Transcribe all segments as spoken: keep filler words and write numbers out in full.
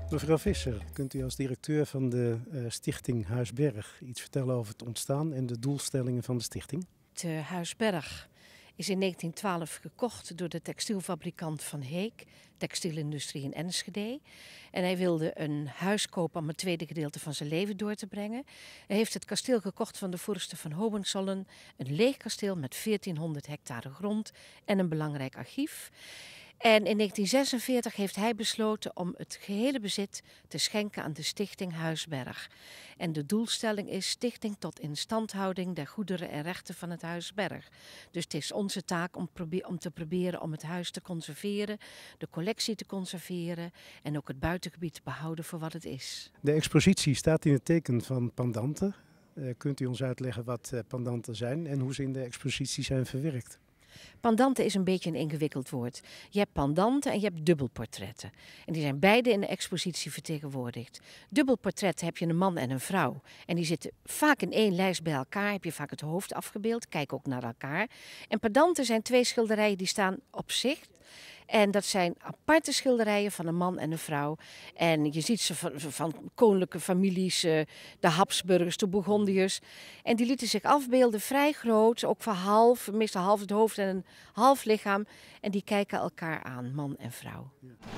Mevrouw Visser, kunt u als directeur van de uh, stichting Huis Berg iets vertellen over het ontstaan en de doelstellingen van de stichting? Het uh, Huis Berg is in negentien twaalf gekocht door de textielfabrikant Van Heek, textielindustrie in Enschede. En hij wilde een huis kopen om het tweede gedeelte van zijn leven door te brengen. Hij heeft het kasteel gekocht van de vorsten van Hohenzollern, een leeg kasteel met veertienhonderd hectare grond en een belangrijk archief. En in negentien zesenveertig heeft hij besloten om het gehele bezit te schenken aan de stichting Huis Berg. En de doelstelling is stichting tot instandhouding der goederen en rechten van het Huis Berg. Dus het is onze taak om, om te proberen om het huis te conserveren, de collectie te conserveren en ook het buitengebied te behouden voor wat het is. De expositie staat in het teken van pendanten. Uh, kunt u ons uitleggen wat uh, pendanten zijn en hoe ze in de expositie zijn verwerkt? Pendanten is een beetje een ingewikkeld woord. Je hebt pendanten en je hebt dubbelportretten. En die zijn beide in de expositie vertegenwoordigd. Dubbelportretten heb je een man en een vrouw. En die zitten vaak in één lijst bij elkaar. Heb je vaak het hoofd afgebeeld. Kijk ook naar elkaar. En pendanten zijn twee schilderijen die staan op zich. En dat zijn aparte schilderijen van een man en een vrouw. En je ziet ze van, van koninklijke families, de Habsburgers, de Bourgondiërs. En die lieten zich afbeelden, vrij groot, ook van half, meestal half het hoofd en een half lichaam. En die kijken elkaar aan, man en vrouw.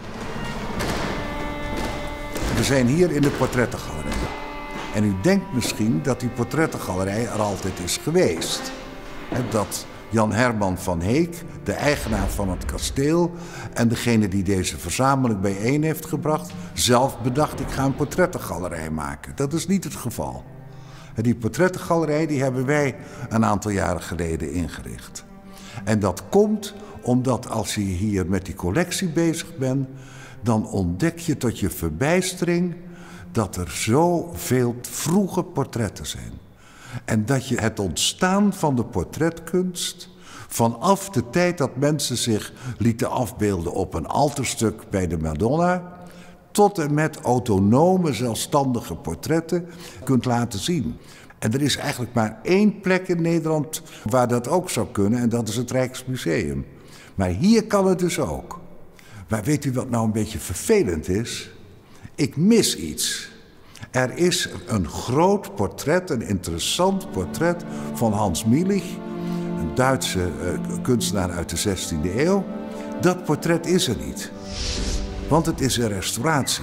We zijn hier in de portrettengalerij. En u denkt misschien dat die portrettengalerij er altijd is geweest. En dat Jan Herman van Heek, de eigenaar van het kasteel en degene die deze verzameling bijeen heeft gebracht, zelf bedacht: ik ga een portrettengalerij maken. Dat is niet het geval. En die portrettengalerij die hebben wij een aantal jaren geleden ingericht. En dat komt omdat als je hier met die collectie bezig bent, dan ontdek je tot je verbijstering dat er zoveel vroege portretten zijn. En dat je het ontstaan van de portretkunst, vanaf de tijd dat mensen zich lieten afbeelden op een altarstuk bij de Madonna, tot en met autonome, zelfstandige portretten kunt laten zien. En er is eigenlijk maar één plek in Nederland waar dat ook zou kunnen, en dat is het Rijksmuseum. Maar hier kan het dus ook. Maar weet u wat nou een beetje vervelend is? Ik mis iets. Er is een groot portret, een interessant portret van Hans Mielich, een Duitse uh, kunstenaar uit de zestiende eeuw. Dat portret is er niet, want het is een restauratie.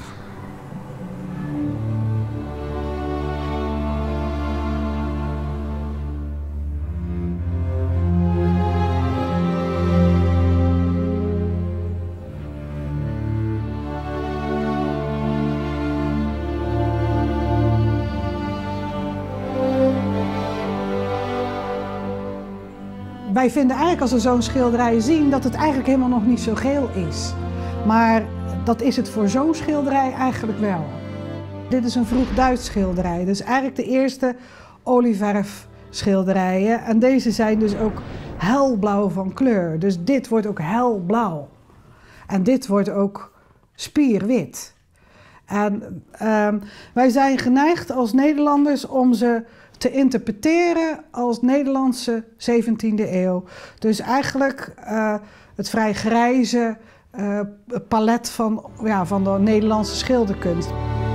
Wij vinden eigenlijk als we zo'n schilderij zien dat het eigenlijk helemaal nog niet zo geel is. Maar dat is het voor zo'n schilderij eigenlijk wel. Dit is een vroeg Duits schilderij. Dus eigenlijk de eerste olieverf schilderijen. En deze zijn dus ook helblauw van kleur. Dus dit wordt ook helblauw. En dit wordt ook spierwit. En uh, wij zijn geneigd als Nederlanders om ze te interpreteren als Nederlandse zeventiende eeuw. Dus eigenlijk uh, het vrij grijze uh, palet van, ja, van de Nederlandse schilderkunst.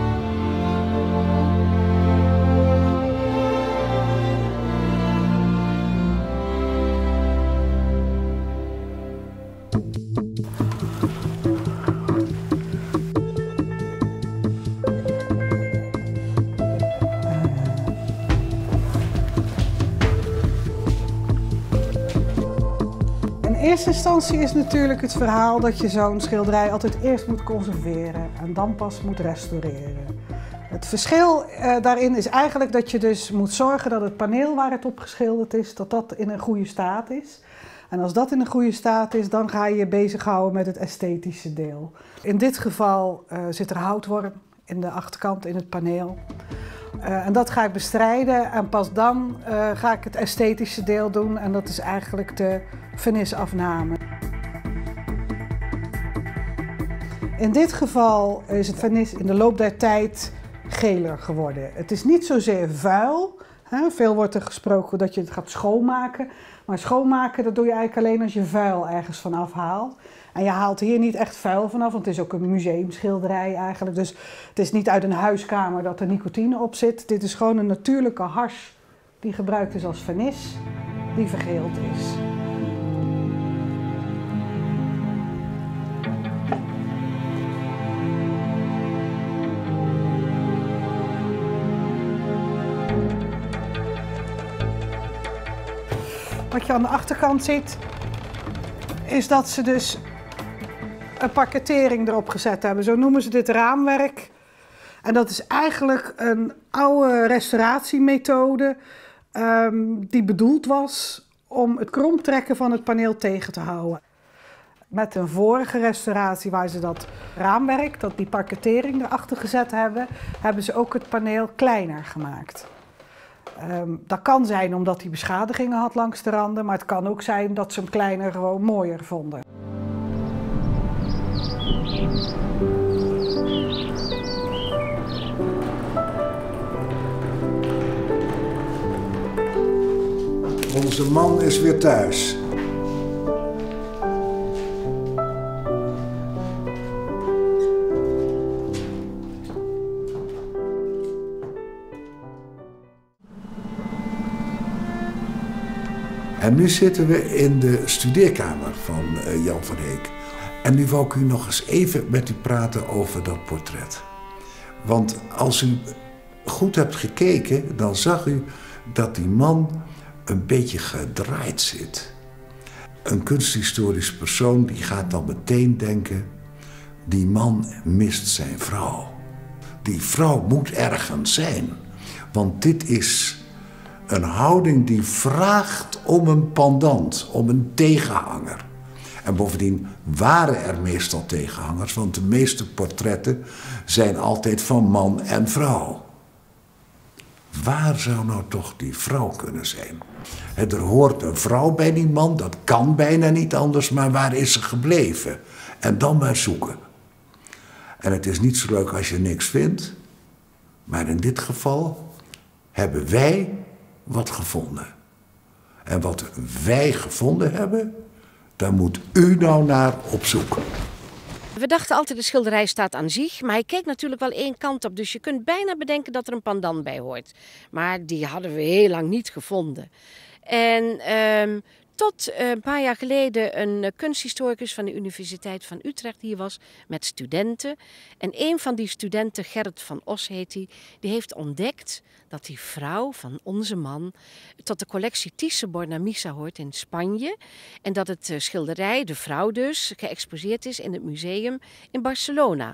In eerste instantie is natuurlijk het verhaal dat je zo'n schilderij altijd eerst moet conserveren en dan pas moet restaureren. Het verschil uh, daarin is eigenlijk dat je dus moet zorgen dat het paneel waar het op geschilderd is, dat dat in een goede staat is. En als dat in een goede staat is, dan ga je je bezighouden met het esthetische deel. In dit geval uh, zit er houtworm in de achterkant, in het paneel. Uh, en dat ga ik bestrijden en pas dan uh, ga ik het esthetische deel doen en dat is eigenlijk de vernisafname. In dit geval is het vernis in de loop der tijd geler geworden. Het is niet zozeer vuil, He, veel wordt er gesproken dat je het gaat schoonmaken. Maar schoonmaken, dat doe je eigenlijk alleen als je vuil ergens vanaf haalt. En je haalt hier niet echt vuil vanaf, want het is ook een museumschilderij eigenlijk. Dus het is niet uit een huiskamer dat er nicotine op zit. Dit is gewoon een natuurlijke hars die gebruikt is als vernis, die vergeeld is. Wat je aan de achterkant ziet, is dat ze dus een parkettering erop gezet hebben. Zo noemen ze dit raamwerk. En dat is eigenlijk een oude restauratiemethode um, die bedoeld was om het kromtrekken van het paneel tegen te houden. Met een vorige restauratie waar ze dat raamwerk, dat die parkettering erachter gezet hebben, hebben ze ook het paneel kleiner gemaakt. Um, dat kan zijn omdat hij beschadigingen had langs de randen, maar het kan ook zijn dat ze hem kleiner gewoon mooier vonden. Onze man is weer thuis. En nu zitten we in de studeerkamer van uh, Jan van Heek. En nu wou ik u nog eens even met u praten over dat portret. Want als u goed hebt gekeken, dan zag u dat die man een beetje gedraaid zit. Een kunsthistorisch persoon die gaat dan meteen denken, die man mist zijn vrouw. Die vrouw moet ergens zijn. Want dit is een houding die vraagt om een pendant, om een tegenhanger. En bovendien waren er meestal tegenhangers, want de meeste portretten zijn altijd van man en vrouw. Waar zou nou toch die vrouw kunnen zijn? Er hoort een vrouw bij die man, dat kan bijna niet anders, maar waar is ze gebleven? En dan maar zoeken. En het is niet zo leuk als je niks vindt, maar in dit geval hebben wij wat gevonden. En wat wij gevonden hebben, daar moet u nou naar op zoek. We dachten altijd de schilderij staat aan zich, maar hij keek natuurlijk wel één kant op. Dus je kunt bijna bedenken dat er een pendant bij hoort. Maar die hadden we heel lang niet gevonden. En um, tot uh, een paar jaar geleden een uh, kunsthistoricus van de Universiteit van Utrecht hier was met studenten. En een van die studenten, Gerrit van Os heet hij, die heeft ontdekt dat die vrouw van onze man tot de collectie Thyssen-Bornemisza hoort in Spanje. En dat het uh, schilderij, de vrouw dus, geëxposeerd is in het museum in Barcelona.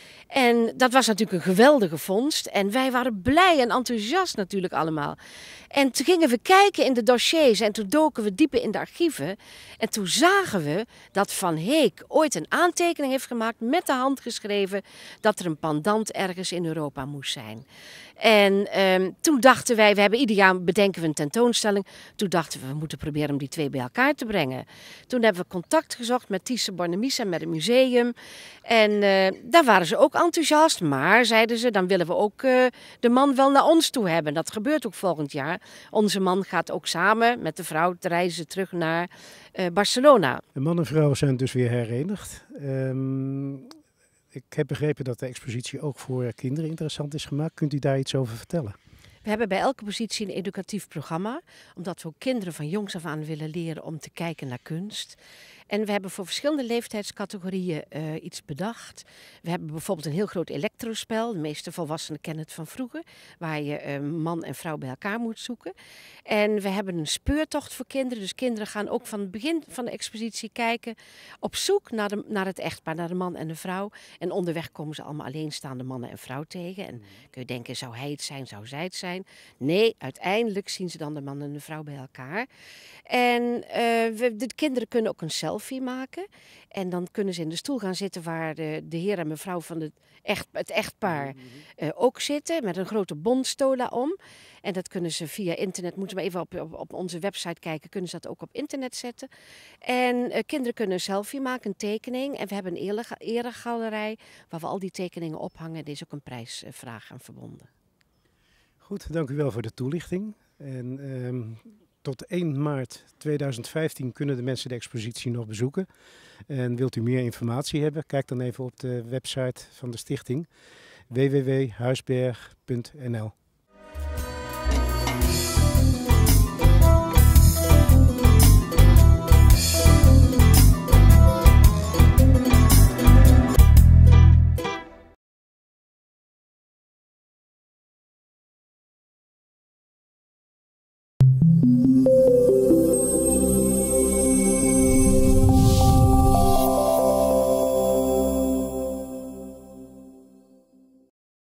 En dat was natuurlijk een geweldige vondst. En wij waren blij en enthousiast natuurlijk allemaal. En toen gingen we kijken in de dossiers en toen doken we dieper in de archieven. En toen zagen we dat Van Heek ooit een aantekening heeft gemaakt, met de hand geschreven, dat er een pendant ergens in Europa moest zijn. En um, toen dachten wij, we hebben ieder jaar bedenken we een tentoonstelling. Toen dachten we, we moeten proberen om die twee bij elkaar te brengen. Toen hebben we contact gezocht met Thyssen-Bornemisza, met het museum. En uh, daar waren ze ook enthousiast. Maar, zeiden ze, dan willen we ook uh, de man wel naar ons toe hebben. Dat gebeurt ook volgend jaar. Onze man gaat ook samen met de vrouw reizen terug naar uh, Barcelona. De man en vrouw zijn dus weer herenigd. Um... Ik heb begrepen dat de expositie ook voor kinderen interessant is gemaakt. Kunt u daar iets over vertellen? We hebben bij elke positie een educatief programma, omdat we ook kinderen van jongs af aan willen leren om te kijken naar kunst. En we hebben voor verschillende leeftijdscategorieën uh, iets bedacht. We hebben bijvoorbeeld een heel groot elektrospel. De meeste volwassenen kennen het van vroeger, waar je uh, man en vrouw bij elkaar moet zoeken. En we hebben een speurtocht voor kinderen. Dus kinderen gaan ook van het begin van de expositie kijken op zoek naar, de, naar het echtpaar, naar de man en de vrouw. En onderweg komen ze allemaal alleenstaande mannen en vrouw tegen. En kun je denken, zou hij het zijn, zou zij het zijn? Nee, uiteindelijk zien ze dan de man en de vrouw bij elkaar. En uh, we, de kinderen kunnen ook een selfie maken. En dan kunnen ze in de stoel gaan zitten waar de, de heer en mevrouw van het, echt, het echtpaar uh, ook zitten. Met een grote bondstola om. En dat kunnen ze via internet, moeten we even op, op, op onze website kijken, kunnen ze dat ook op internet zetten. En uh, kinderen kunnen een selfie maken, een tekening. En we hebben een eregalerij waar we al die tekeningen ophangen. Er is ook een prijsvraag aan verbonden. Goed. Goed, dank u wel voor de toelichting. En um, tot één maart tweeduizend vijftien kunnen de mensen de expositie nog bezoeken. En wilt u meer informatie hebben, kijk dan even op de website van de stichting w w w punt huisberg punt n l.